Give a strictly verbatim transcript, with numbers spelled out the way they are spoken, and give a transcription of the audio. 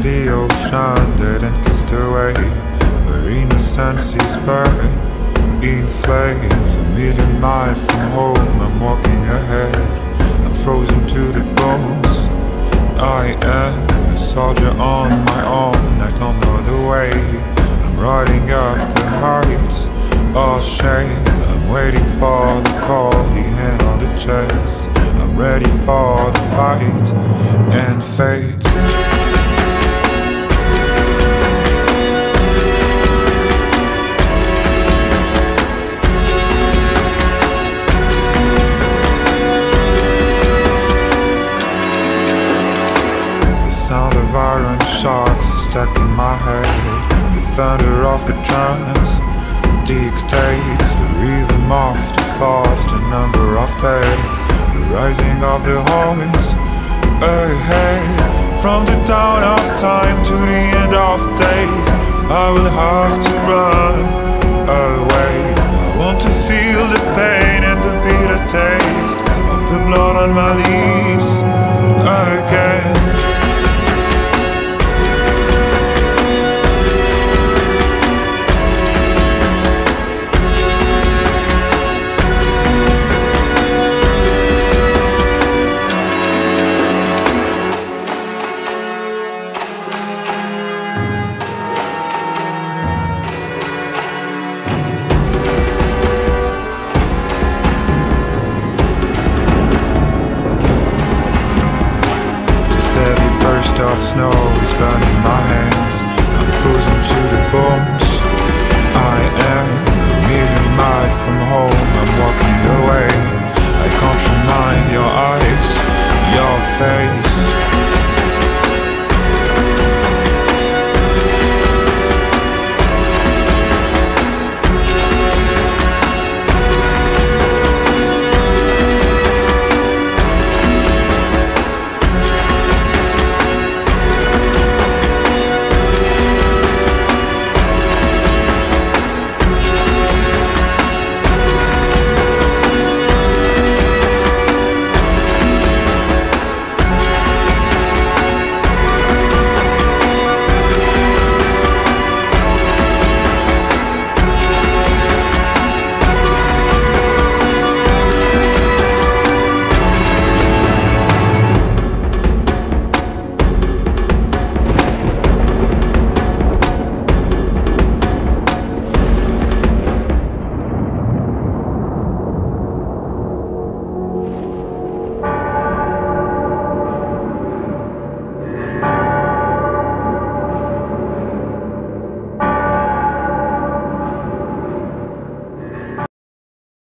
the ocean, dead and cast away, where innocence is burned in flames. A million miles from home, I'm walking ahead, I'm frozen to the bones. I am a soldier on my own, I don't know the way, I'm riding up the heights, all shame. I'm waiting for the call, the hand on the chest, I'm ready for the fight and fate. Sound of iron shocks stuck in my head. The thunder of the drums dictates the rhythm of the falls, the number of days, the rising of the horns ahead. From the dawn of time to the end of days, I will have to run away. I want to feel the pain and the bitter taste of the blood on my lips again. Of snow is burning my hands, I'm frozen to the bones. I am a million miles from home, I'm walking away. I can't remind your eyes, your face.